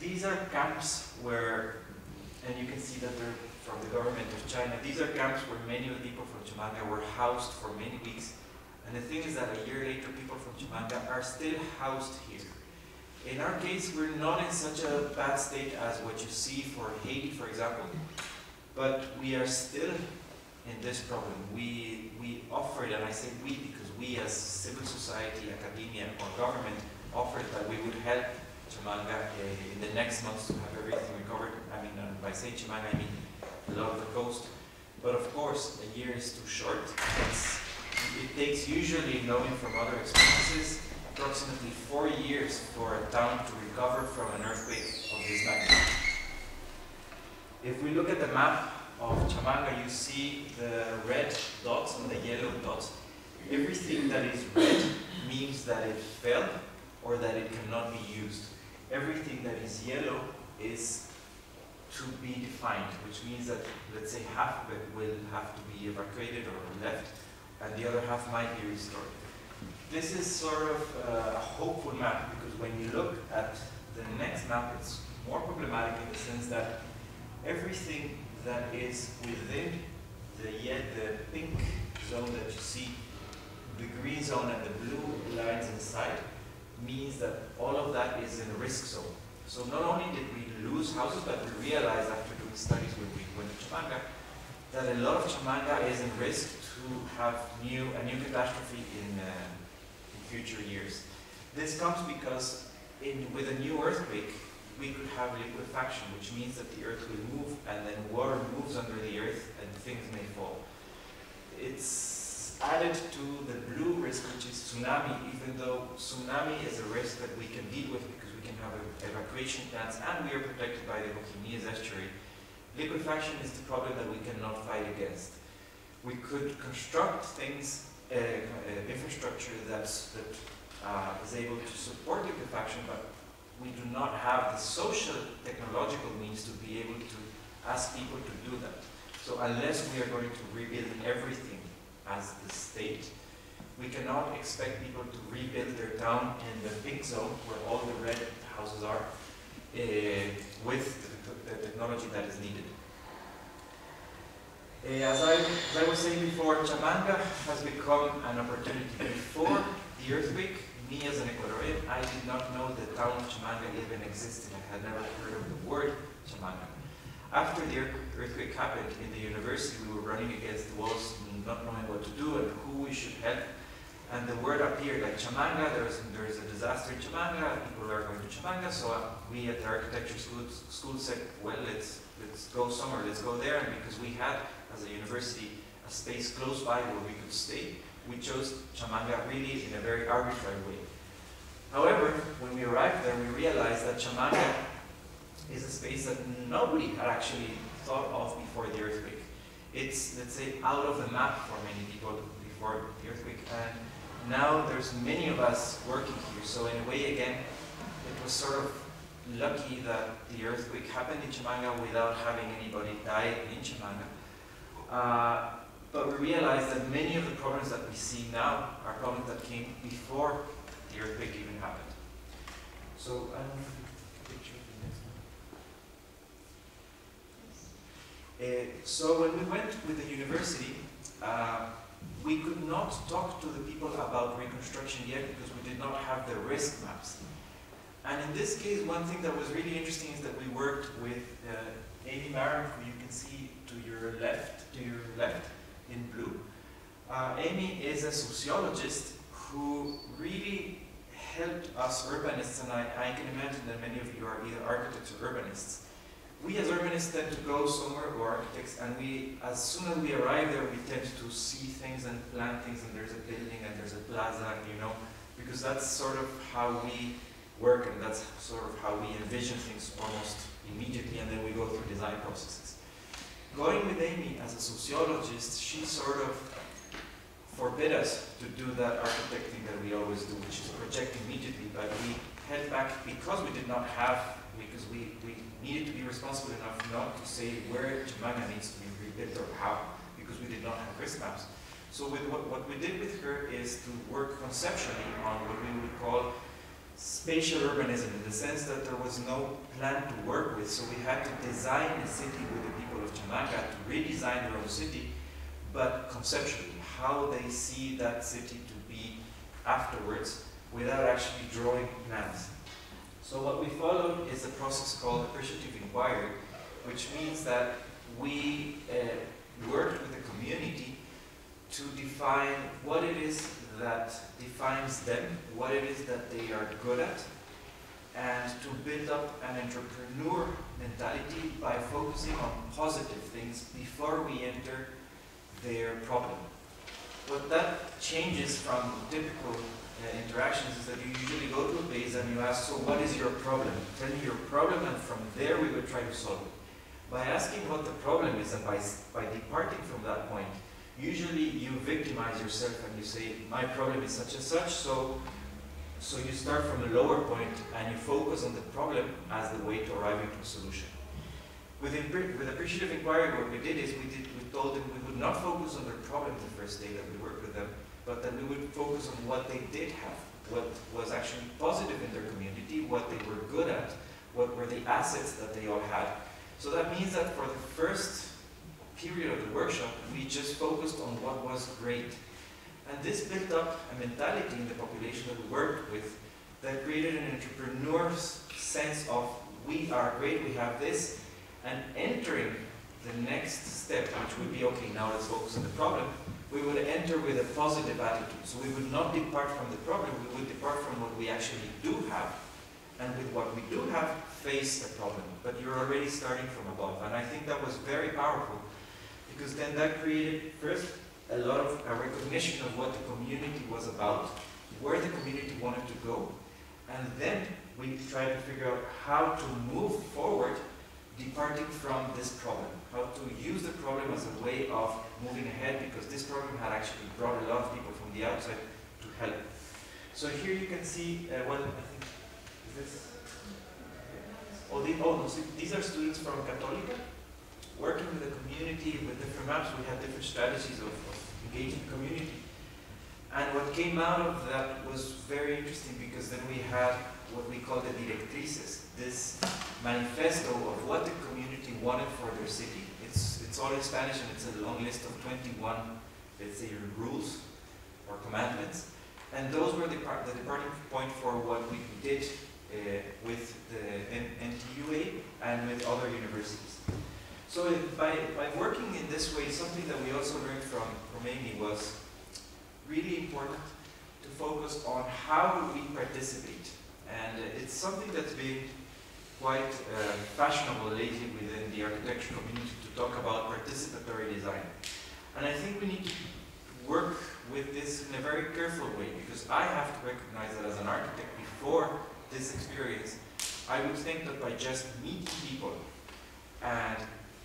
These are camps where, and you can see that they're from the government of China, these are camps where many of the people from Chimanga were housed for many weeks. And the thing is that a year later, people from Chimanga are still housed here. In our case, we're not in such a bad state as what you see for Haiti, for example, but we are still in this problem. We offered, and I say we because we as civil society, academia, or government offered that we would help Chimanga in the next months to have everything recovered. I mean, by saying Chimanga, I mean a lot of the coast. But of course, a year is too short. It takes usually, knowing from other experiences, approximately 4 years for a town to recover from an earthquake of this magnitude. If we look at the map of Chimanga, you see the red dots and the yellow dots. Everything that is red means that it fell or that it cannot be used. Everything that is yellow is to be defined, which means that, let's say, half of it will have to be evacuated or left, and the other half might be restored. This is sort of a hopeful map, because when you look at the next map, it's more problematic in the sense that everything that is within the pink zone that you see, the green zone and the blue lines inside, means that all of that is in a risk zone. So not only did we lose houses, but we realized after doing studies when we went to Chimanga that a lot of Chimanga is in risk to have a new catastrophe in future years. This comes because with a new earthquake, we could have liquefaction, which means that the earth will move and then water moves under the earth and things may fall. It's added to the blue risk, which is tsunami, even though tsunami is a risk that we can deal with because we can have evacuation plans and we are protected by the Coquimíes estuary. Liquefaction is the problem that we cannot fight against. We could construct things, infrastructure that is able to support liquefaction, but we do not have the social, technological means to be able to ask people to do that. So unless we are going to rebuild everything as the state, we cannot expect people to rebuild their town in the pink zone where all the red houses are with the technology that is needed. As I was saying before, Chimanga has become an opportunity. Before the earthquake, me as an Ecuadorian, I did not know the town of Chimanga even existed. I had never heard of the word Chimanga. After the earthquake happened in the university, we were running against the walls, not knowing what to do and who we should help. And the word appeared like Chimanga, there is a disaster in Chimanga, people are going to Chimanga, so we at the architecture school said, well, let's go somewhere, let's go there. And because we had, as a university, a space close by where we could stay, we chose Chimanga really in a very arbitrary way. However, when we arrived there, we realized that Chimanga is a space that nobody had actually thought of before the earthquake. It's, let's say, out of the map for many people before the earthquake, and now there's many of us working here. So in a way, again, it was sort of lucky that the earthquake happened in Chimanga without having anybody die in Chimanga. But we realized that many of the problems that we see now are problems that came before the earthquake even happened. So, so when we went with the university, we could not talk to the people about reconstruction yet because we did not have the risk maps. And in this case, one thing that was really interesting is that we worked with Amy Maron, who you can see to your left in blue. Amy is a sociologist who really helped us urbanists, and I can imagine that many of you are either architects or urbanists. We as urbanists tend to go somewhere, or architects, and as soon as we arrive there, we tend to see things and plan things, and there's a building and there's a plaza, you know, because that's sort of how we work, and that's sort of how we envision things almost immediately, and then we go through design processes. Going with Amy as a sociologist, she sort of forbid us to do that architecting that we always do, which is project immediately, but we held back because we did not have, because we needed to be responsible enough not to say where Chimanga needs to be rebuilt or how, because we did not have risk maps. So with what we did with her is to work conceptually on what we would call spatial urbanism, in the sense that there was no plan to work with, so we had to design a city with the people of Chamaga to redesign their own city, but conceptually, how they see that city to be afterwards without actually drawing plans. So what we followed is a process called appreciative inquiry, which means that we worked with the community to define what it is that defines them, what it is that they are good at, and to build up an entrepreneur mentality by focusing on positive things before we enter their problem. What that changes from typical interactions is that you usually go to a base and you ask, so what is your problem? Tell me your problem, and from there we will try to solve it. By asking what the problem is and by departing from that point, usually you victimize yourself and you say, my problem is such and such, so you start from a lower point and you focus on the problem as the way to arriving to a solution. With appreciative inquiry, what we did is we told them we would not focus on their problem the first day that we worked with them, but that we would focus on what they did have, what was actually positive in their community, what they were good at, what were the assets that they all had. So that means that for the first period of the workshop, we just focused on what was great. And this built up a mentality in the population that we worked with that created an entrepreneur's sense of, we are great, we have this, and entering the next step, which would be, okay, now let's focus on the problem, we would enter with a positive attitude. So we would not depart from the problem, we would depart from what we actually do have, and with what we do have, face the problem. But you're already starting from above. And I think that was very powerful, because then that created, first, a lot of a recognition of what the community was about, where the community wanted to go, and then we tried to figure out how to move forward departing from this problem, how to use the problem as a way of moving ahead, because this problem had actually brought a lot of people from the outside to help. So here you can see, well, I think, is this? No, so these are students from Católica, working with the community with different maps. We had different strategies of engaging the community. And what came out of that was very interesting, because then we had what we call the directrices, this manifesto of what the community wanted for their city. It's all in Spanish, and it's a long list of 21, let's say, rules or commandments. And those were the departing point for what we did with the NTUA and with other universities. So by working in this way, something that we also learned from Amy was really important to focus on how do we participate. And it's something that's been quite fashionable lately within the architecture community to talk about participatory design. And I think we need to work with this in a very careful way, because I have to recognize that as an architect, before this experience, I would think that by just meeting people and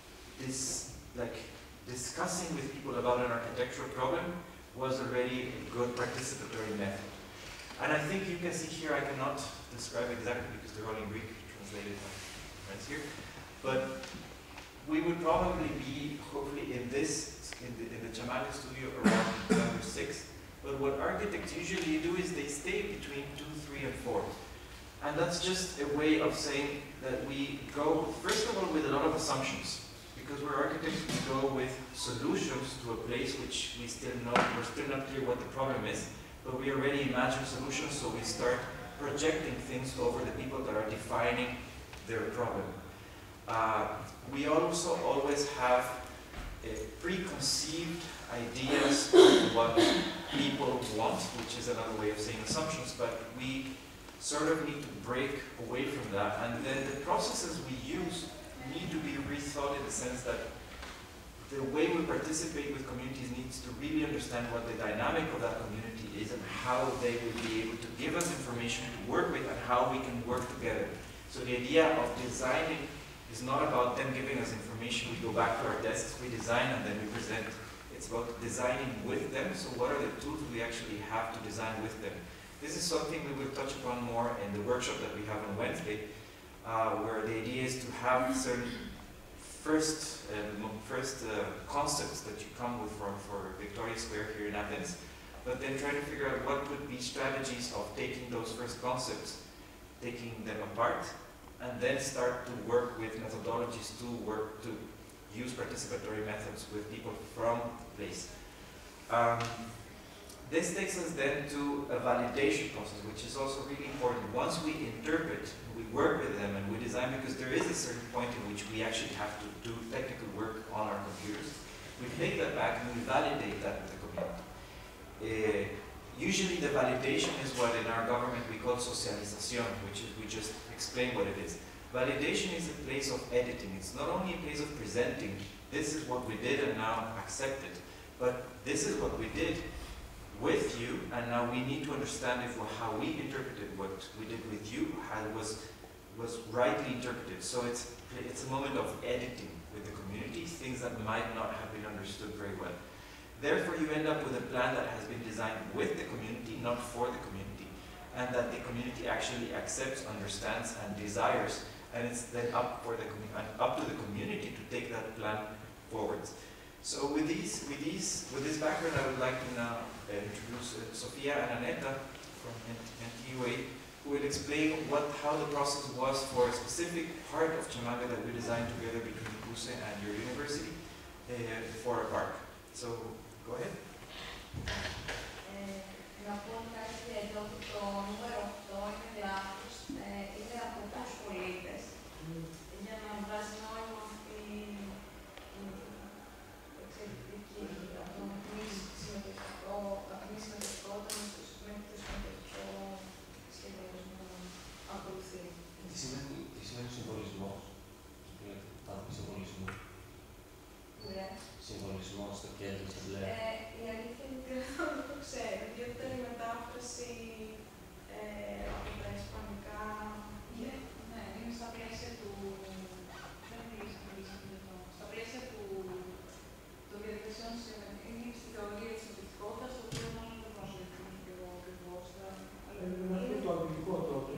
discussing with people about an architectural problem was already a good participatory method. And I think you can see here, I cannot describe exactly because they're all in Greek, translated by friends here, but we would probably be, hopefully, in the Chamaga studio around number 6. But what architects usually do is they stay between 2, 3, and 4. And that's just a way of saying that we go, first of all, with a lot of assumptions. Because we're architects, we go with solutions to a place which we're still not clear what the problem is, but we already imagine solutions, so we start projecting things over the people that are defining their problem. We also always have preconceived ideas of what people want, which is another way of saying assumptions, but we sort of need to break away from that. And then the processes we use need to be rethought in the sense that the way we participate with communities needs to really understand what the dynamic of that community is and how they will be able to give us information to work with and how we can work together. So the idea of designing is not about them giving us information, we go back to our desks, we design, and then we present. It's about designing with them, so what are the tools we actually have to design with them. This is something we will touch upon more in the workshop that we have on Wednesday, where the idea is to have certain first concepts that you come with for Victoria Square here in Athens, but then trying to figure out what would be strategies of taking those first concepts, taking them apart, and then start to work with methodologies to use participatory methods with people from the place. This takes us then to a validation process, which is also really important. Once we interpret, we work with them and we design, because there is a certain point in which we actually have to do technical work on our computers. We take that back and we validate that with the community. Usually the validation is what in our government we call socialización, which is we just explain what it is. Validation is a place of editing. It's not only a place of presenting, this is what we did and now accept it, but this is what we did with you, and now we need to understand if how we interpreted what we did with you was rightly interpreted. So it's a moment of editing with the community, things that might not have been understood very well. Therefore, you end up with a plan that has been designed with the community, not for the community, and that the community actually accepts, understands, and desires, and it's then up to the community to take that plan forward. So with this background, I would like to now introduce Sofia and Aneta from NTUA, who will explain how the process was for a specific part of Chimanga that we designed together between PUSE and your university for a park. So go ahead. Να πω κάτι εδώ που το νούμερο 8 είναι λάθος, είναι από τους πολίτες, για να βγάζει νόημα αυτή η εξαιρετική από το μη συμμετοχικό μέχρι το συμμετοχικό σχεδιασμό ακολουθεί. Τι σημαίνει συμβολισμός, συμβολισμό. Συμβολισμό στο κέντρο, στο μπλε. Η αλήθεια είναι ότι δεν το ξέρω, γιατί ήταν η μετάφραση από τα ισπανικά. Ναι, είναι στα πλαίσια του. Δεν μιλήσαμε στα πλαίσια των διαδικασιών είναι στη θεωρία της objektivότητας, το οποίο μάλλον δεν γνωρίζω γιατί είναι πιο ακριβώς. Είναι το αγγλικό τότε.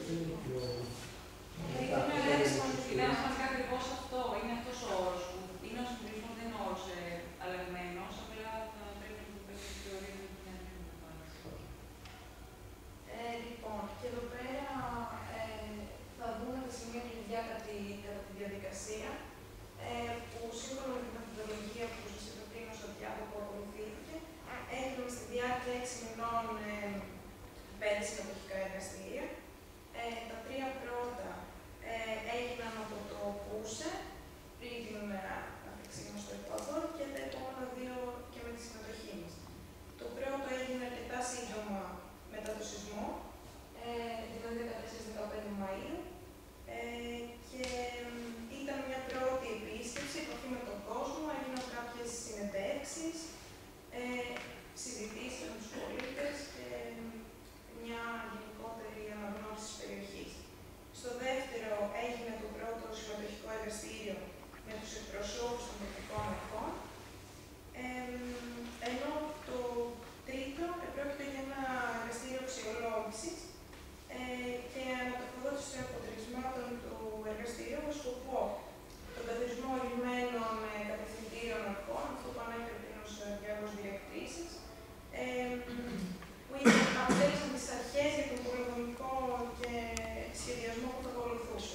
Είναι σημαντικά ακριβώς αυτό, είναι αυτός ο όρος που είναι ο συμβολισμός, δεν είναι ο όρος αλλαγμένος, απλά θα πρέπει να το παίξει στη θεωρία με την αρχή. Λοιπόν, και εδώ πέρα θα δούμε τα σημεία κλειδιά κατά τη διαδικασία, που σύμφωνα με την μεθοδολογία που σας είπα πριν στο διάβολο που ακολουθήθηκε, έγιναν στη διάρκεια 6 μηνών 5 συμμετοχικά εργαστήρια. Τα 3 πρώτα έγιναν από το PUSE πριν την αφήξή μας στο Εκουαδόρ και τα επόμενα 2 και με τη συμμετοχή μας. Το πρώτο έγινε αρκετά σύντομα μετά το σεισμό, δηλαδή 14-15 Μαΐου, και ήταν μια πρώτη επίσκεψη, επαφή με τον κόσμο, έγιναν κάποιες συνεντεύξεις, συζητήσεις με τους πολίτες και μια γενικότερη αναγνώριση της περιοχής. Στο δεύτερο έγινε το πρώτο συμμετοχικό εργαστήριο με τους εκπροσώπους των τοπικών αρχών, ενώ το τρίτο πρόκειται για ένα εργαστήριο αξιολόγησης και ανατροφοδότηση των αποτελεσμάτων του εργαστηρίου με σκοπό τον καθορισμό ορισμένων κατευθυντήρων αρχών, αυτό που ανέφερε πριν ως διάφορες διακτήσεις, που αποτέλεσαν τις αρχές για τον πολυδομικό και σχεδιασμό που θα ακολουθούσε.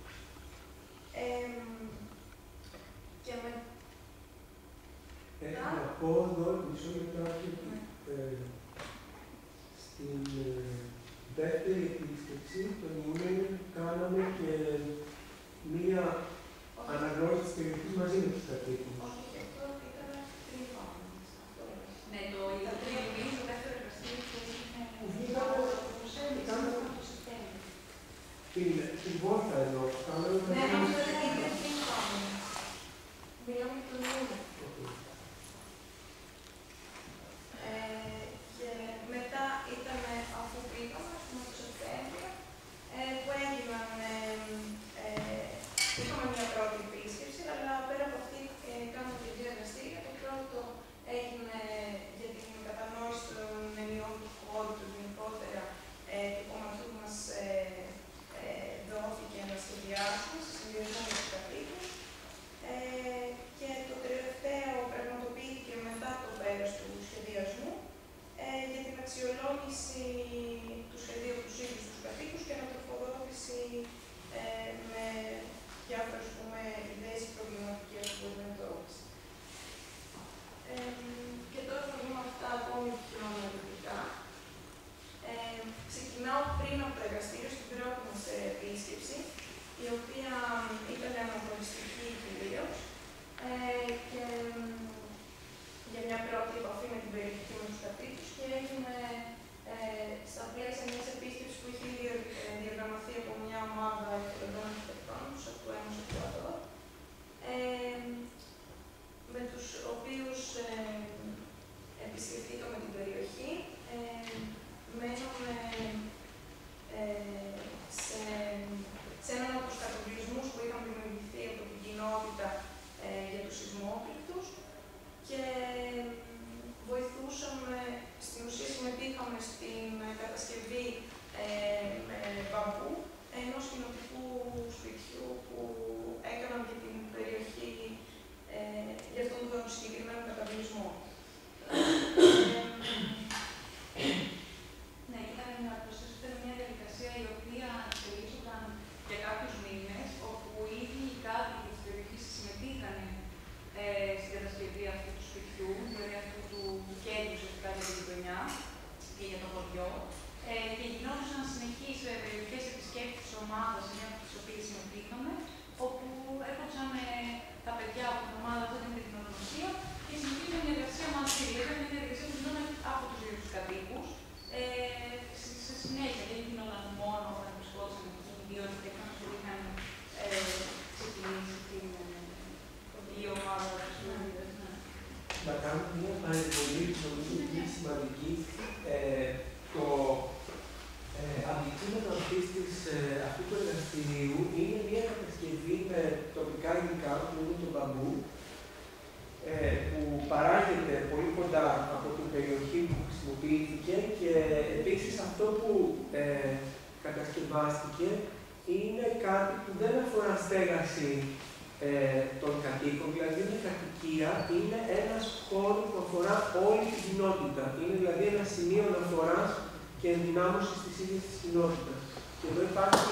Και με... Να πω εδώ μισό λεπτάκι ότι στην δεύτερη επίσκεψη, τον Ιούνιο, κάναμε και μία αναγνώριση της περιοχής μαζί με τους κατοίκους. Όχι, αυτό ήταν πριν πάμε. Ναι, το Ιούνιο, το δεύτερο εργαστήριο που βγήκαμε το Σεπτέμβριο. Την Βόλτα εδώ, κάναμε... Ναι, αυτό ήταν πριν πάμε. Μιλάμε για τον Ιούνιο. Και μετά ήταν αφού πήγαμε, το Σεπτέμβριο, που έγιναν, είχαμε μια πρώτη επίσκεψη, αλλά πέρα από αυτή κάναμε και 2 εργαστήρια. Το πρώτο έγινε για την κατανόηση των ενιών του χώρου του γενικότερα, του κομματού που μας δόθηκε να σχεδιάσουμε, σε συνδυασμό με τους κατοίκους. ομάδα, μια από τις οποίες συμμετείχαμε, όπου έρχονταν τα παιδιά από την ομάδα αυτή με την κοινωνία και συνεχίζαμε μια εργασία μαζί. Ήταν μια διαδικασία που γινόταν από τους ίδιους τους κατοίκους. Στη συνέχεια δεν γινόταν μόνο όταν βρισκόταν εκεί, διότι οι τέχνες που είχαν ξεκινήσει η ομάδα του. Να κάνουμε μια παρεμβολή που νομίζω είναι σημαντική. Το αντικείμενο αυτού του εργαστηρίου είναι μια κατασκευή με τοπικά υλικά που είναι το μπαμπού, που παράγεται πολύ κοντά από την περιοχή που χρησιμοποιήθηκε και επίσης αυτό που κατασκευάστηκε είναι κάτι που δεν αφορά στέγαση των κατοίκων, δηλαδή είναι κατοικία, είναι ένας χώρος που αφορά όλη την κοινότητα. Είναι δηλαδή ένα σημείο αναφοράς και ενδυνάμωσης της ίδιας της κοινότητας. Και εδώ υπάρχει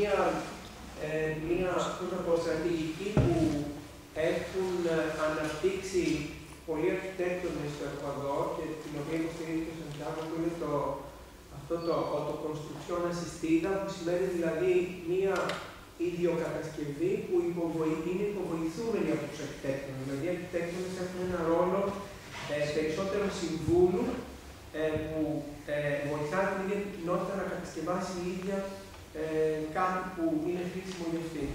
μία στρατηγική που έχουν αναπτύξει πολλοί αρχιτέκτονες στο Εκουαδόρ και την οποία υποστηρίζει ο Σαντιάγο, που είναι αυτό το autoconstrucción asistida, που σημαίνει δηλαδή μία ιδιοκατασκευή που είναι υποβοηθούμενη από τους αρχιτέκτονες. Δηλαδή οι αρχιτέκτονες έχουν ένα ρόλο περισσότερο συμβούλου που βοηθάει την ίδια την κοινότητα να κατασκευάσει η ίδια κάτι που είναι χρήσιμο για αυτήν.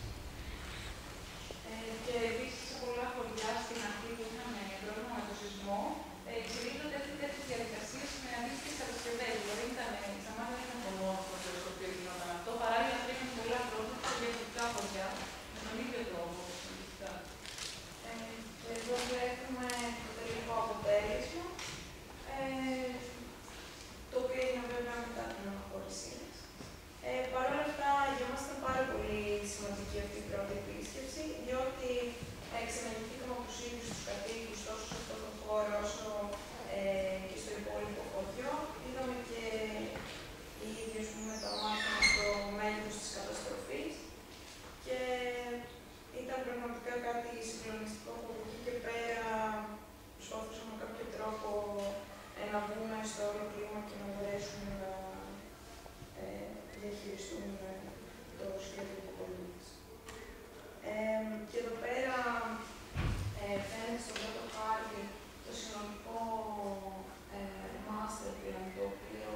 Και επίσης σε πολλά χωριά στην αρχή που είχαμε πρόβλημα με το σεισμό, εξελίσσονται τέτοιες διαδικασίες με αντίστοιχες κατασκευές. Δηλαδή στα μάτια δεν ήταν το μόνο στο οποίο γινόταν αυτό. Παράλληλα, υπήρχαν πολλά project σε διαφορετικά χωριά με τον ίδιο τρόπο. Και εδώ βλέπουμε το τελικό αποτέλεσμα, το οποίο έγινε βέβαια μετά την αναχώρησή μας. Παρ' όλα αυτά, για μας ήταν πάρα πολύ σημαντική αυτή η πρώτη επίσκεψη, διότι ξαναγεννηθήκαμε από τους ίδιους τους κατοίκους τόσο σε αυτό το χώρο όσο και στο υπόλοιπο χωριό. Είδαμε και οι ίδιοι με τα μάτια μας το μέγεθος της καταστροφής και ήταν πραγματικά κάτι συγκλονιστικό που από εκεί και πέρα προσπαθούσαμε με κάποιο τρόπο να βγούμε στο όλο κλίμα και να μπορέσουμε να διαχειριστούν το σχέδιο του πολίτης. Και εδώ πέρα φαίνεται στο πρώτο χάρτη το συνολικό master plan, το οποίο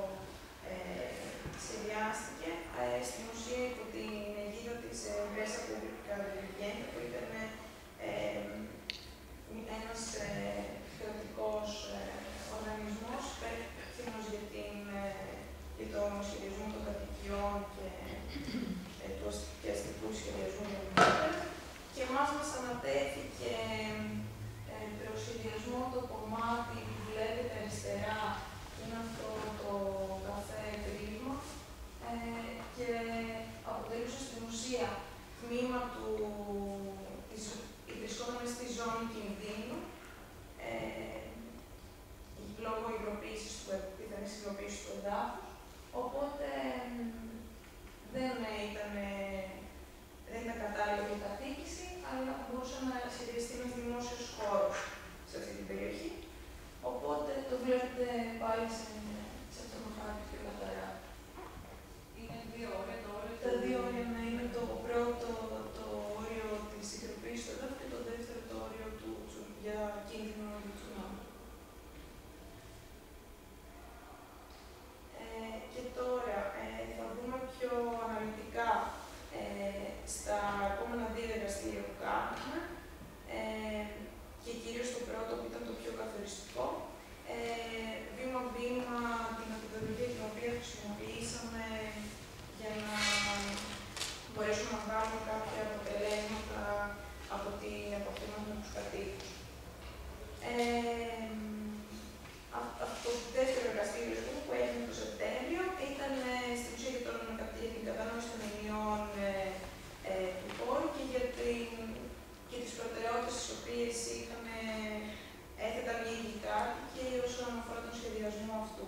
σχεδιάστηκε στην ουσία υπό την αιγίδα της Empresa Pública de Vivienda, που ήταν ένας κρατικός οργανισμός υπεύθυνος για το σχεδιασμό των κατοικιών και αστικού σχεδιασμού γενικότερα. Και εμάς μας ανατέθηκε προσχεδιασμό το κομμάτι που βλέπετε αριστερά, είναι αυτό το καφέ πρίσμα, και αποτελούσε στην ουσία τμήμα βρισκόταν στη ζώνη κινδύνου, λόγω υλοποίησης του εδάφους, οπότε δεν ήταν κατάλληλο για κατοίκηση, αλλά μπορούσε να σχεδιαστεί ένας δημόσιος χώρος σε αυτή την περιοχή. Οπότε το βλέπετε πάλι σε αυτό το χάρτη πιο καθαρά. Είναι δύο όρια, τα δύο όρια να είναι το πρώτο το όριο της συγκροπής του εδάφου και το δεύτερο το όριο για κίνδυνο του τσουνάμι. Και τώρα θα δούμε πιο αναλυτικά στα επόμενα δύο εργαστήρια που κάνουμε και κυρίως το πρώτο που ήταν το πιο καθοριστικό. Βήμα-βήμα την μεθοδολογία την οποία χρησιμοποιήσαμε για να μπορέσουμε να βγάλουμε κάποια αποτελέσματα από την επαφή μας με τους κατοίκους. Αυτό το δεύτερο εργαστήριο που έγινε το Σεπτέμβριο ήταν στην ουσία για την κατανόηση των ενιών του χώρου και τις προτεραιότητες τις οποίες έθεταν οι ίδιοι κάτοικοι όσον αφορά τον σχεδιασμό αυτού.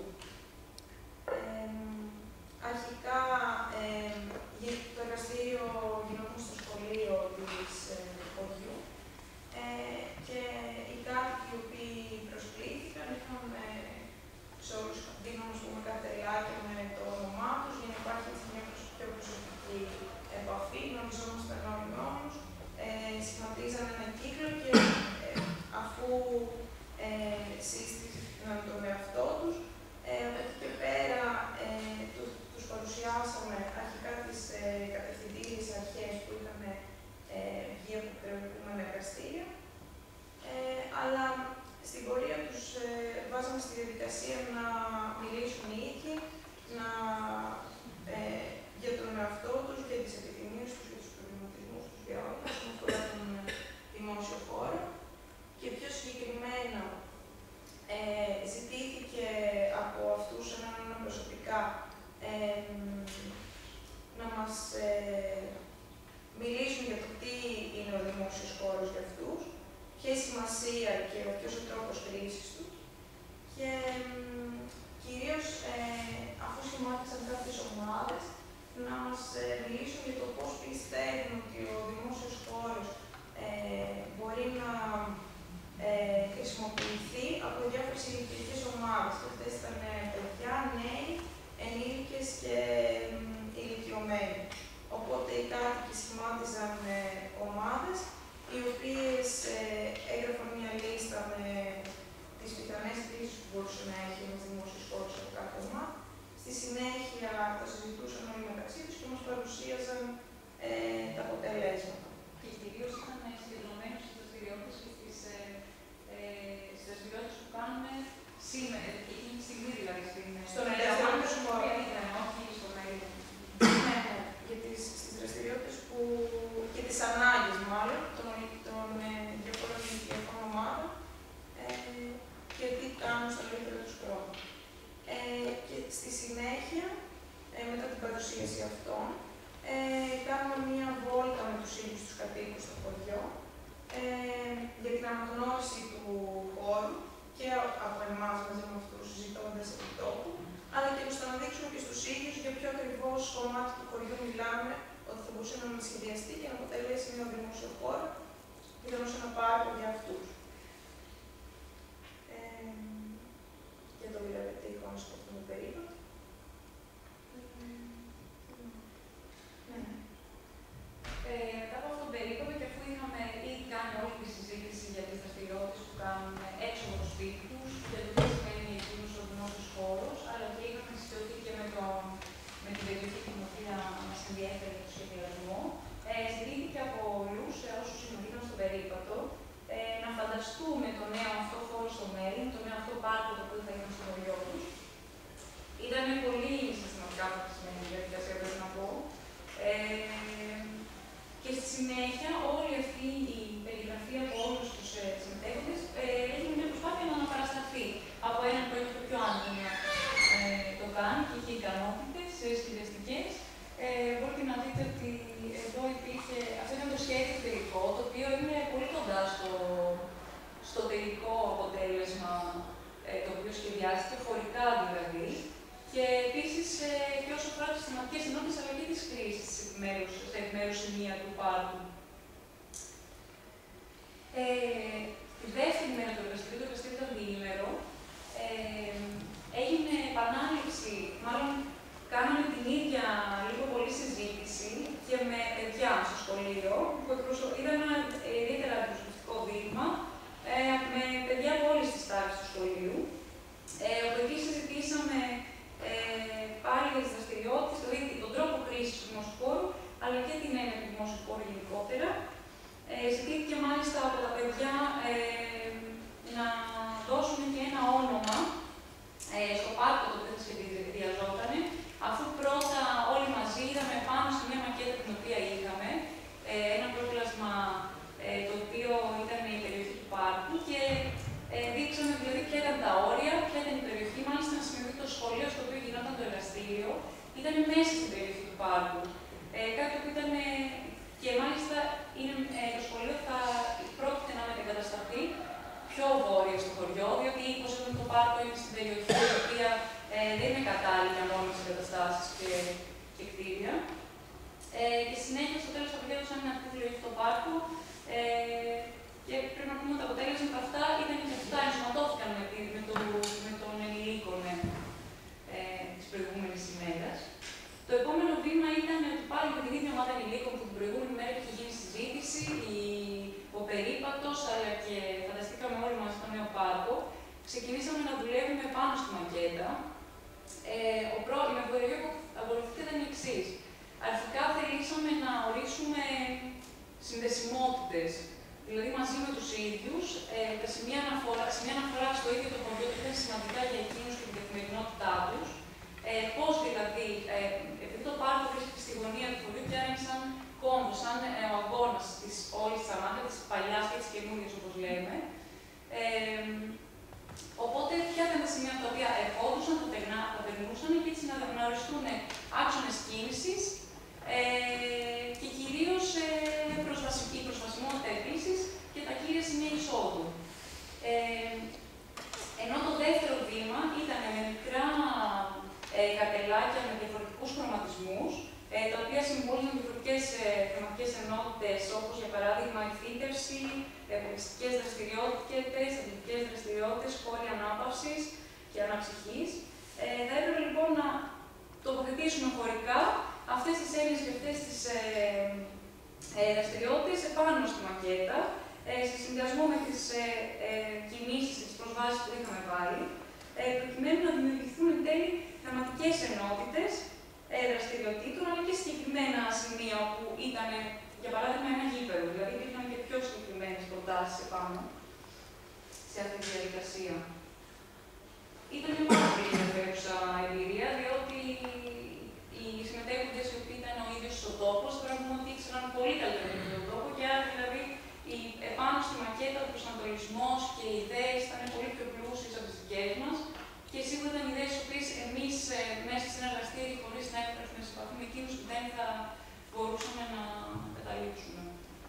Αρχικά το εργαστήριο γινόταν στο σχολείο του χωριού και οι κάτοικοι οι οποίοι σύστηση τον εαυτό τους. Από εκεί και πέρα τους παρουσιάσαμε αρχικά τις κατευθυντήριες αρχές που είχαν βγει από προηγούμενα εργαστήρια, αλλά στην πορεία τους βάζαμε στη διαδικασία να μιλήσουν οι ίδιοι για τον εαυτό τους, για τις επιθυμίες τους, για τους προβληματισμούς τους, για όλα όσον αφορά τον δημόσιο χώρο. Και πιο συγκεκριμένα ζητήθηκε από αυτούς προσωπικά να μας μιλήσουν για το τι είναι ο δημόσιος χώρος για αυτούς, ποια η σημασία και ποιος ο τρόπος χρήσης του. Και κυρίως, αφού σχημάτισαν κάποιες ομάδες, να μας μιλήσουν για το πώς πιστεύουν ότι ο δημόσιος χώρος μπορεί να χρησιμοποιηθεί από διάφορες ηλικιακές ομάδες. Αυτές ήταν παιδιά, νέοι, ενήλικες και ηλικιωμένοι. Οπότε οι κάτοικοι σχημάτιζαν ομάδες, οι οποίες έγραφαν μια λίστα με τις πιθανές χρήσεις που μπορούσε να έχει ένας δημόσιος χώρος από κάθε ομάδα. Στη συνέχεια τα συζητούσαν όλοι μεταξύ τους και μας παρουσίαζαν τα αποτελέσματα. Και κυρίως ήταν συγκεντρωμένοι στις δραστηριότητες και στις δραστηριότητες που κάνουμε σήμερα, εκείνη τη στιγμή δηλαδή στον ελεύθερο χώρο. Όχι στο μέλλον. Ναι, στις δραστηριότητες που και τις ανάγκες μάλλον των διαφόρων ηλικιακών ομάδων και τι κάνουν στον ελεύθερο τους χρόνο. Και στη συνέχεια, μετά την παρουσίαση αυτών, κάνουμε μία βόλτα με τους ίδιους τους κατοίκους στο χωριό για την αναγνώριση του χώρου και από εμάς μαζί με αυτούς συζητώντας επί τόπου, αλλά και ώστε να δείξουμε και στους ίδιους για ποιο ακριβώς κομμάτι του χωριού μιλάμε, ότι θα μπορούσε να σχεδιαστεί και να αποτελέσει ένα δημόσιο χώρο και θα μπορούσε να πάρει για αυτούς. Και εδώ βλέπετε εικόνες από αυτόν τον περίπατο. Μετά από αυτόν τον περίπατο και αφού είχαμε ήδη κάνει όλη τη συζήτηση για τις δραστηριότητες που κάνουμε έξω από το σπίτι τους, για το τι σημαίνει εκείνος ο δημόσιος χώρος, αλλά και είχαμε συζητηθεί και με την περιοχή την οποία μας ενδιέφερε για το σχεδιασμό, ζητήθηκε από όλους, όσους συμμετείχαν στον περίπατο, να φανταστούμε τον νέο αυτό χώρο στο μέλλον, τον νέο αυτό πάρκο το οποίο θα είχαν στο χωριό τους. Ήταν πολύ συστηματικά προχωρημένη η διαδικασία, πρέπει να πω. Και στη συνέχεια, όλη αυτή η περιγραφή από όλους τους συμμετέχοντες έγινε μια προσπάθεια να αναπαρασταθεί από έναν που έχει το πιο άντρεμα το κάνει και είχε ικανότητες σχεδιαστικές. Μπορείτε να δείτε ότι εδώ υπήρχε, αυτό ήταν το σχέδιο τελικό, το οποίο είναι πολύ κοντά στο τελικό αποτέλεσμα το οποίο σχεδιάστηκε, χωρικά δηλαδή. Και επίσης και όσο αφορά τις θεματικές ενότητες αλλά και τις χρήσεις στα επιμέρους σημεία του πάρκου. Τη δεύτερη μέρα του εργαστηρίου, το εργαστήριο ήταν διήμερο, έγινε επανάληψη, μάλλον κάναμε την ίδια λίγο πολύ συζήτηση και με παιδιά στο σχολείο, που είδα ένα ιδιαίτερα αντιπροσωπευτικό δείγμα με παιδιά από όλες τις τάξεις του σχολείου, όπου εκεί συζητήσαμε πάλι για τις δραστηριότητες, τον τρόπο χρήσης του δημόσιου χώρου, αλλά και την έννοια του δημόσιου χώρου γενικότερα. Ζητήθηκε μάλιστα από τα παιδιά να δώσουν και ένα όνομα στο πάρκο το οποίο θα σχεδιαζόταν, αφού πρώτα όλοι μαζί είδαμε πάνω σε μια μακέτα την οποία είχαμε, ένα πρόπλασμα το οποίο ήταν η περιοχή του πάρκου και δείξαμε δηλαδή ποια ήταν τα όρια, ποια ήταν η περιοχή. Μάλιστα, να σημειωθεί το σχολείο στο οποίο γινόταν το εργαστήριο ήταν μέσα στην περιοχή του πάρκου. Κάτι που ήταν και μάλιστα το σχολείο θα πρόκειται να μετεγκατασταθεί πιο βόρεια στο χωριό, διότι όπως είπαμε το πάρκο είναι στην περιοχή η οποία δεν είναι κατάλληλη για μόνιμες εγκαταστάσεις και κτίρια. Και συνέχεια στο τέλος τα παιδιά έδωσαν ένα τίτλο για αυτό το πάρκο. Και πρέπει να πούμε ότι τα αποτέλεσματα αυτά ήταν και αυτά ενσωματώθηκαν με τον ενηλίκων της προηγούμενης ημέρας. Το επόμενο βήμα ήταν ότι πάλι με την ίδια ομάδα ενηλίκων που την προηγούμενη μέρα είχε γίνει συζήτηση, ο περίπατος, αλλά και φανταστήκαμε όλοι μας στο νέο πάρκο, ξεκινήσαμε να δουλεύουμε πάνω στη μακέτα. Η μεθοδολογία που ακολουθήθηκε ήταν η εξής. Αρχικά θελήσαμε να ορίσουμε συνδεσιμότητες, δηλαδή μαζί με τους ίδιους, τα σημεία αναφορά στο ίδιο το χωριό ήταν σημαντικά για εκείνους και την καθημερινότητά τους. Πώς δηλαδή, επειδή το πάρκο βρίσκεται στη γωνία του χωριού και άρα σαν κόμβο, σαν ο αγώνας της όλης της Σαμάτα, της παλιάς και της καινούργιας όπως λέμε. Οπότε ποια ήταν τα σημεία τα οποία ερχόντουσαν, τα περνούσαν και έτσι να οριστούν άξονες κίνησης και κυρίως η προσβασιμότητα επίσης και τα κύρια σημεία εισόδου. Ενώ το δεύτερο βήμα ήταν με μικρά καρτελάκια με διαφορετικούς χρωματισμούς, τα οποία συμβολίζουν διαφορετικές θεματικές ενότητες, όπως για παράδειγμα η φύτευση, πολιτιστικές δραστηριότητες, αθλητικές δραστηριότητες, χώροι ανάπαυσης και αναψυχής. Θα έπρεπε λοιπόν να τοποθετήσουμε χωρικά αυτές τις έννοιες και αυτές τις δραστηριότητες επάνω στη μακέτα, σε συνδυασμό με τις κινήσεις και τις προσβάσεις που είχαμε βάλει, προκειμένου να δημιουργηθούν εν τέλει θεματικές ενότητες δραστηριοτήτων, αλλά και συγκεκριμένα σημεία όπου ήταν, για παράδειγμα, ένα γήπεδο. Δηλαδή, υπήρχαν και πιο συγκεκριμένες προτάσεις επάνω σε αυτή τη διαδικασία. Ήταν μια πάρα πολύ ενδιαφέρουσα εμπειρία, διότι οι συμμετέχοντες, οι οποίοι ήταν ο ίδιος στον τόπο, πρέπει να πούμε ότι ήξεραν πολύ καλύτερα για τον τόπο και άρα δηλαδή επάνω στη μακέτα ο προσανατολισμός και οι ιδέες ήταν πολύ πιο πλούσιες από τις δικές μας. Και σίγουρα ήταν ιδέες τις οποίες εμείς μέσα σε ένα εργαστήρι, χωρίς να έρθουμε σε επαφή με εκείνους, δεν θα μπορούσαμε να καταλήξουμε.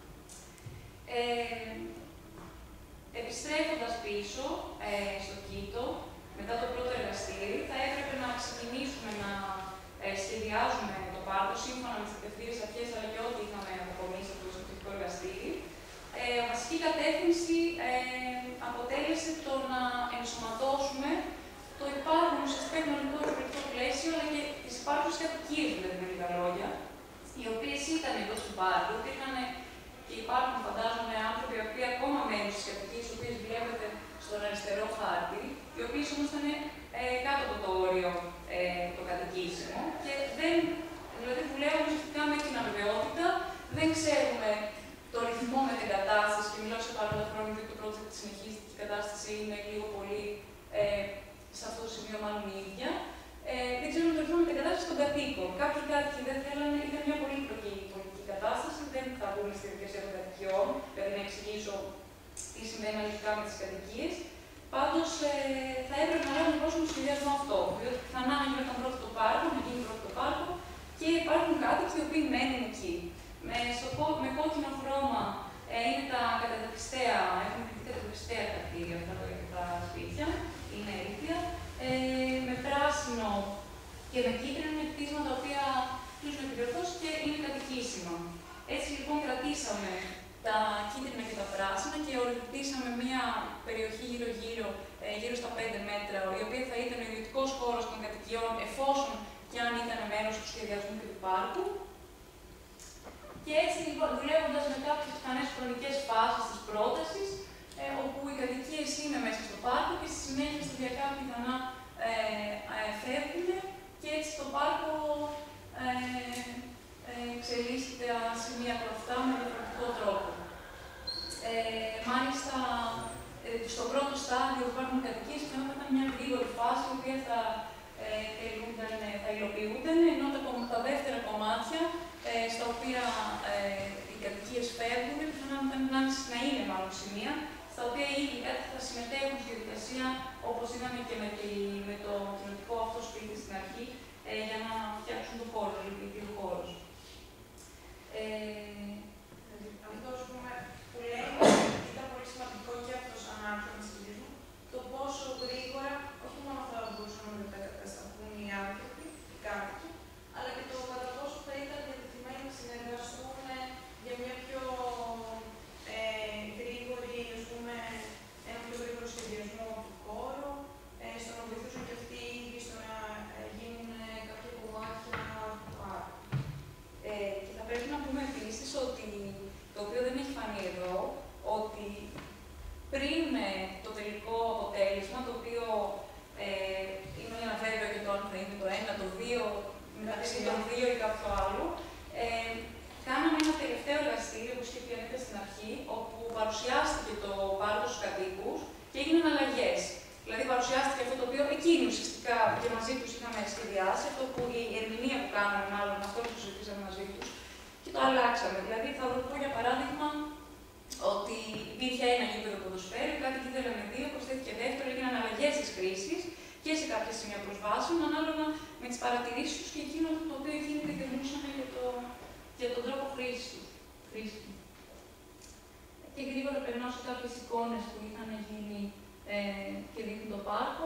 Επιστρέφοντας πίσω στο Κίτο, μετά το πρώτο εργαστήρι, θα έπρεπε να ξεκινήσουμε να σχεδιάζουμε το πάρκο σύμφωνα με τις κατευθύνσεις αρχές, αλλά και ό,τι είχαμε αποκομίσει από το συμμετοχικό εργαστήρι. Βασική κατεύθυνση αποτέλεσε το να ενσωματώσουμε το υπάρχον ουσιαστικά κοινωνικό ευρωπαϊκό πλαίσιο, αλλά και τις υπάρχουσες κατοικίες, δηλαδή με λίγα λόγια, οι οποίες ήταν εδώ στο πάρκο. Υπήρχαν και υπάρχουν, φαντάζομαι, άνθρωποι οι οποίοι ακόμα μένουν στις κατοικίες, οι οποίες βλέπετε στον αριστερό χάρτη, οι οποίες όμως ήταν κάτω από το όριο το κατοικήσιμο και δηλαδή δουλεύουν ουσιαστικά με την αβεβαιότητα, δεν ξέρουμε το ρυθμό μετεγκατάστασης και μιλάω σε πάρα πολλά χρόνια, διότι το project συνεχίζεται και η κατάσταση είναι λίγο πολύ σε αυτό το σημείο μάλλον η ίδια. Δεν ξέρουμε το ρυθμό μετεγκατάστασης των κατοίκων. Κάποιοι κάτοικοι δεν θέλανε, ήταν μια πολύπλοκη πολιτική κατάσταση, δεν θα μπούμε στη διαδικασία των κατοικιών, δηλαδή να εξηγήσω τι συμβαίνει αναλυτικά με τις κατοικίες. Πάντως θα έπρεπε να λάβουμε υπόψη το σχεδιασμό αυτό, διότι πιθανά να γινόταν πρώτο το πάρκο, να γίνει πρώτο το πάρκο και υπάρχουν κάτοικοι οι οποίοι μένουν εκεί. Με κόκκινο χρώμα είναι τα κατατοπιστέα, έχουμε πει κατατοπιστέα κτίρια, αυτά τα σπίτια, είναι ερήπια. Με πράσινο και με κίτρινο είναι κτίσματα τα οποία κλείσουν επιβεβαιώσεις και είναι κατοικήσιμα. Έτσι λοιπόν κρατήσαμε τα κίτρινα και τα πράσινα και οριοθετήσαμε μια περιοχή γύρω στα 5 μέτρα, η οποία θα ήταν ο ιδιωτικός χώρος των κατοικιών, εφόσον και αν ήταν μέρος του σχεδιασμού και του πάρκου. Και έτσι, δουλεύοντας με κάποιες πιθανές χρονικές φάσεις της πρότασης, όπου οι κατοικίες είναι μέσα στο πάρκο και στη συνέχεια σταδιακά πιθανά φεύγουν και έτσι το πάρκο εξελίσσεται σε μία από αυτά με διαφορετικό τρόπο. Μάλιστα, στο πρώτο στάδιο που υπάρχουν κατοικίες, πιθανότατα ήταν μια γρήγορη φάση, η οποία θα υλοποιούνταν, ενώ τα δεύτερα κομμάτια, στα οποία οι κατοικίες φεύγουν, πιθανότατα να είναι μάλλον σημεία, στα οποία οι ίδιοι κάτοικοι θα συμμετέχουν στη διαδικασία, όπως είδαμε και με το κοινοτικό αυτό σπίτι στην αρχή, για να φτιάξουν τον χώρο, δηλαδή ο χώρος. Αυτό που λέει ήταν πολύ σημαντικό και αυτό σαν άξονα σχεδιασμού, το πόσο γρήγορα όχι μόνο θα μπορούσαν να μετακατασταθούν οι άνθρωποι, οι κάτοικοι, αλλά και το κατά πόσο θα ήταν διατεθειμένοι να συνεργαστούν για μια πιο γρήγορη, ένα πιο γρήγορο σχεδιασμό του χώρου, στο να βοηθήσουν και αυτοί οι ίδιοι στο να γίνουν κάποια κομμάτια του πάρκου. Και θα πρέπει να πούμε επίσης ότι, το οποίο δεν έχει φανεί εδώ, ότι πριν το τελικό αποτέλεσμα, το οποίο είναι αβέβαιο και το αν θα είναι το 1, το 2, μεταξύ των 2 ή κάποιο άλλο. Κάναμε ένα τελευταίο εργαστήριο που είχε πει Ανέτα στην αρχή, όπου παρουσιάστηκε το πάρκο στους κατοίκους και έγιναν αλλαγές. Δηλαδή, παρουσιάστηκε αυτό το οποίο εκείνοι ουσιαστικά και μαζί τους είχαμε σχεδιάσει, αυτό που η ερμηνεία που κάναμε, μάλλον αυτό που συζητήσαμε μαζί τους, και το αλλάξαμε. Δηλαδή, θα πω για παράδειγμα ότι υπήρχε ένα γήπεδο ποδοσφαίρου, κάτι και ήθελαμε 2, προσθέθηκε δεύτερο, έγιναν αλλαγές της χρήσης και σε κάποια σημεία προσβάσεων, ανάλογα με τις παρατηρήσεις τους και εκείνο το οποίο εκείνοι επιθυμούσαν για τον τρόπο χρήση. Και γρήγορα περνάω σε κάποιες εικόνες που είχαν γίνει και δείχνουν το πάρκο.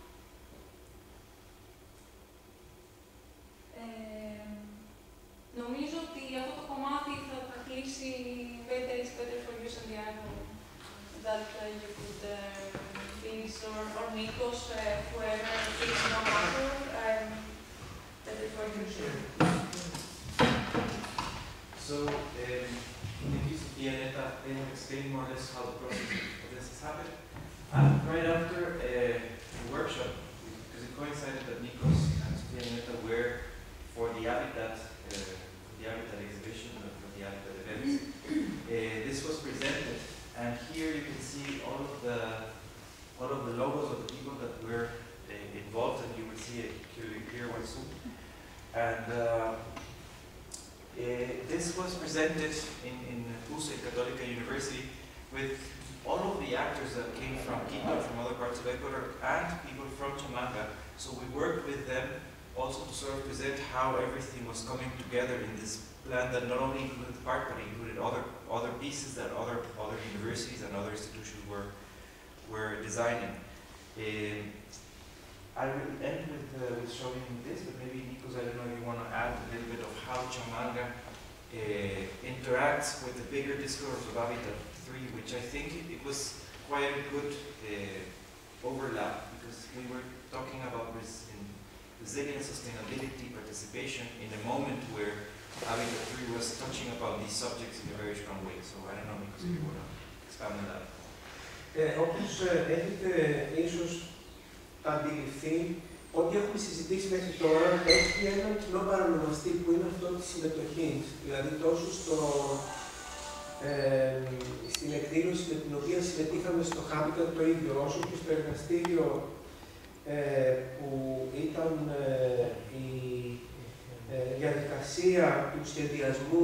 Νομίζω ότι αυτό το κομμάτι θα κλείσει it's better for you, Santiago, that you could finish, or Nikos, whoever feels no matter, better for you. So, in the case of the Aneta, they have explained more or less how the process of this has happened. Right after the workshop, because it coincided that Nikos and Sofia Aneta were for the Habitat exhibition, for the Habitat events. This was presented, and here you can see all of the logos of the people that were involved, and you will see it here one soon. And this was presented in Puse Católica University with all of the actors that came from Quito, from other parts of Ecuador, and people from Chumanga. So we worked with them also to sort of present how everything was coming together in this plan that not only included the park, but included other pieces that other universities and other institutions were designing. I will end with showing this, but maybe Nikos, I don't know if you want to add a little bit of how Chumanga interacts with the bigger discourse of Habitat 3, which I think it was quite a good overlap, because we were talking about resilience, sustainability, participation in a moment where Habitat 3 was touching upon these subjects in a very strong way. So I don't know, Nikos, if you want to expand on that. Όπως έχετε ίσως αντιληφθεί, ό,τι έχουμε συζητήσει μέχρι τώρα έχει έναν κοινό παρανομαστή που είναι αυτό της συμμετοχής. Δηλαδή τόσο στην εκδήλωση με την οποία συμμετείχαμε στο Habitat το ίδιο, όσο και στο εργαστήριο που ήταν η διαδικασία του σχεδιασμού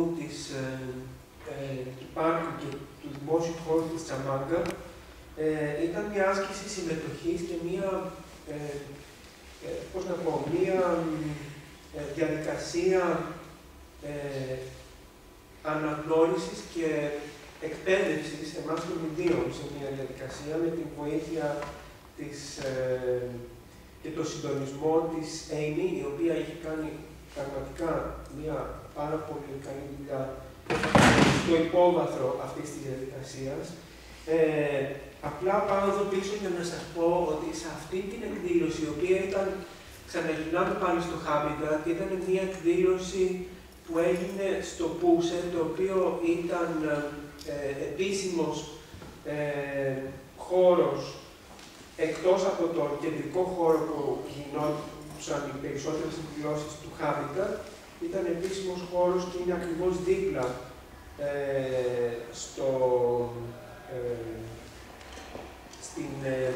του πάρκου και του δημόσιου χώρου της Τσαμάγκα, ήταν μια άσκηση συμμετοχής και μια διαδικασία αναγνώρισης και εκπαίδευσης εμάς των ιδίων σε μια διαδικασία με την βοήθεια και το συντονισμό της Amy, η οποία είχε κάνει πραγματικά μια πάρα πολύ καλή δουλειά στο υπόβαθρο αυτής της διαδικασίας. Απλά πάω εδώ πίσω για να σας πω ότι σε αυτή την εκδήλωση, η οποία ήταν, ξαναγυρνάμε πάλι στο Habitat, ήταν μια εκδήλωση που έγινε στο Puse, το οποίο ήταν επίσημος χώρος εκτός από τον κεντρικό χώρο που γινόντουσαν οι περισσότερες εκδηλώσεις του Habitat, ήταν επίσημος χώρος και είναι ακριβώς δίπλα στην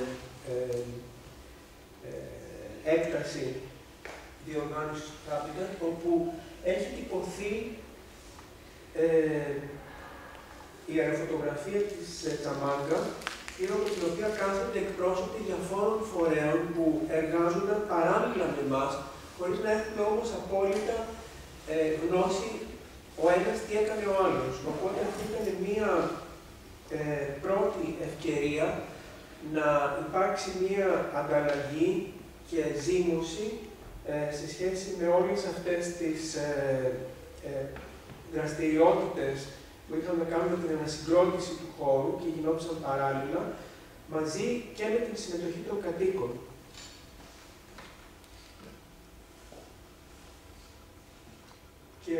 έκταση διοργάνωσης του Habitat, όπου έχει τυπωθεί η αεροφωτογραφία της Τσαμάγκα, γύρω από την οποία κάθονται εκπρόσωποι διαφόρων φορέων που εργάζονταν παράλληλα με εμάς, χωρίς να έχουμε όμως απόλυτα γνώση ο ένας τι έκανε ο άλλος. Οπότε αυτή ήταν μία πρώτη ευκαιρία να υπάρξει μία ανταλλαγή και ζήμωση σε σχέση με όλες αυτές τις δραστηριότητες που είχαν να κάνουν με την ανασυγκρότηση του χώρου και γινόντουσαν παράλληλα, μαζί και με την συμμετοχή των κατοίκων. Και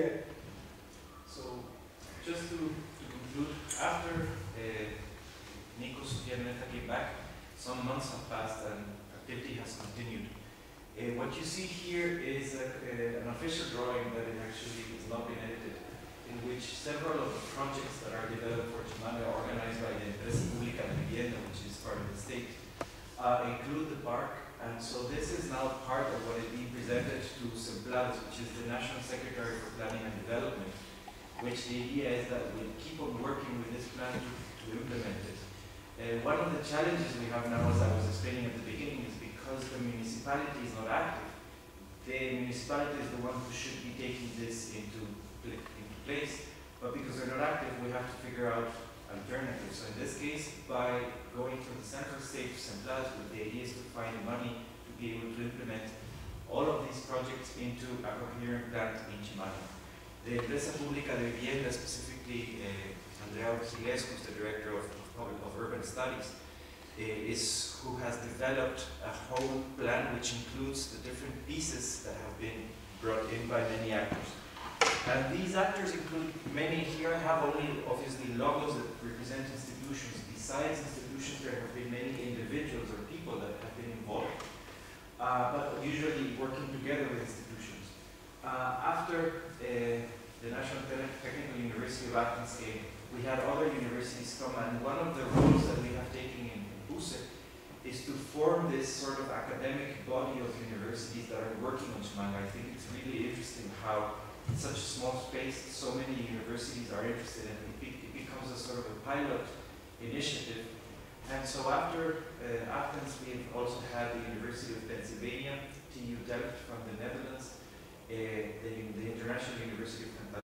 So, just to conclude, after Nikos, Sofia Keneneta came back. Some months have passed and activity has continued. What you see here is an official drawing that it actually has not been edited, in which several of the projects that are developed for Chimanga, organized by the Empresa Pública de Vivienda, which is part of the state, include the park. And so this is now part of what is being presented to SEMPLADES, which is the National Secretary for Planning and Development, which the idea is that we keep on working with this plan to implement it. One of the challenges we have now, as I was explaining at the beginning, is because the municipality is not active. The municipality is the one who should be taking this into place, but because they're not active, we have to figure out alternatives. So in this case, by going from the central state to SEMPLADES, the idea is to find money to be able to implement all of these projects into a coherent plan in Chimanga. The Empresa Pública de Vivienda, specifically Andrea Orgiles, who's the director of Urban Studies, is who has developed a whole plan which includes the different pieces that have been brought in by many actors. And these actors include many. Here I have only obviously logos that represent institutions. Besides institutions, there have been many individuals or people that have been involved, but usually working together with institutions. After the National Technical University of Athens came, we had other universities come, and one of the roles that we have taken in BUSE is to form this sort of academic body of universities that are working on Chimanga. I think it's really interesting how in such a small space so many universities are interested, and it becomes a sort of a pilot initiative. And so after Athens, we've also had the University of Pennsylvania, TU Delft from the Netherlands, the International University of